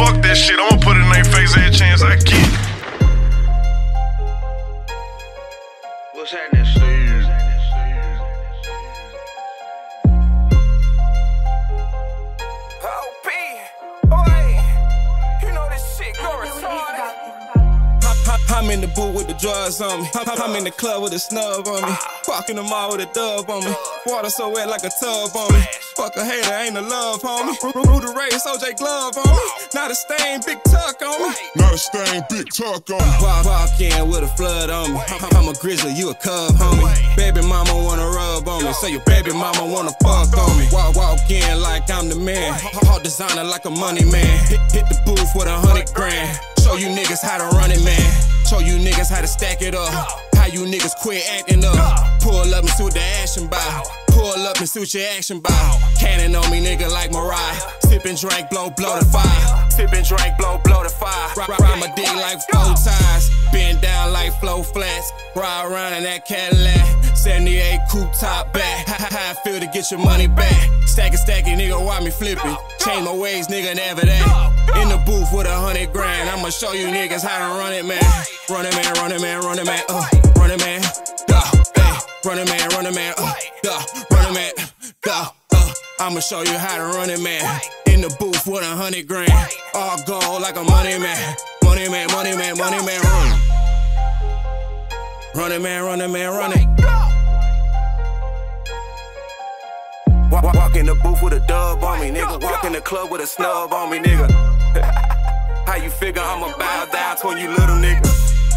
fuck that shit. I'ma put it in their face every chance I get. What's happening, Steve? I'm in the booth with the drugs on me. I'm in the club with a snub on me. Walking the mall with a dub on me. Water so wet like a tub on me. Fuck a hater, ain't a love homie. Rudy Race, OJ Glove on me. Not a stain, big tuck on me. Not a stain, big tuck on me. Walk in with a flood on me. I'm a grizzly, you a cub homie. Baby mama wanna rub on me, so your baby mama wanna fuck on me. Walk in like I'm the man. Hard designer like a money man. Hit the booth with 100 grand. Show you niggas how to run it, man. Show you niggas how to stack it up. How you niggas quit acting up. Pull up and see what the action bout. Pull up and see what your action bout. Cannon on me, nigga, like Mariah. Sip and drink, blow the fire. Sip and drink, blow the fire. Ride my dick like 4 ties. Bend down like flow flats. Ride around in that Cadillac. 78 coupe top back. How I feel to get your money back. Stack it, nigga, why me flip it? Change my ways, nigga, never that. In the booth with 100 grand. I'ma show you niggas how to run it, man. Run it, man, run it, man, run it, man, run it, man, hey. Run it, man, run it, man, run it, man, I'ma show you how to run it, man. In the booth with 100 grand. All gold like a money man. Money man, money man, money man, run. Run it, man, run it, man, run it. Walk in the booth with a dub on me, nigga. Walk in the club with a snub on me, nigga. How you figure I'ma bow down to you little nigga?